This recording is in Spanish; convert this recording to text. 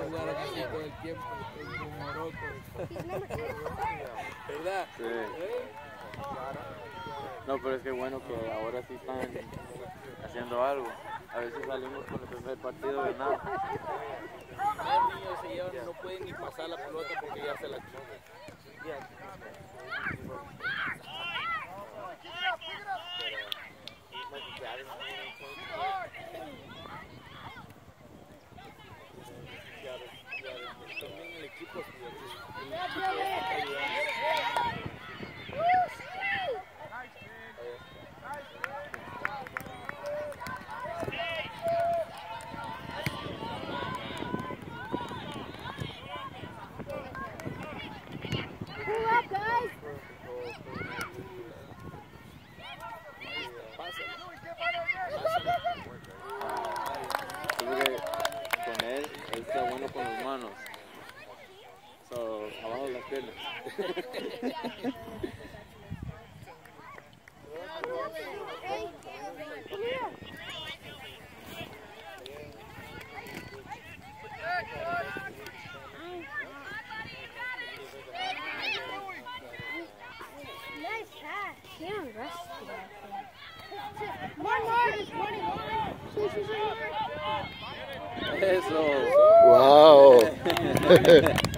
jugar así todo el tiempo, con Morocco. ¿Verdad? Sí. No, pero es que bueno que ahora sí están haciendo algo. A veces salimos con el primer partido de nada. Los niños se llevan, no pueden ni pasar la pelota porque ya se la quitan. También el equipo está ayudando. Con él está bueno con las manos. So, abajo de las piernas. Eso. Wow.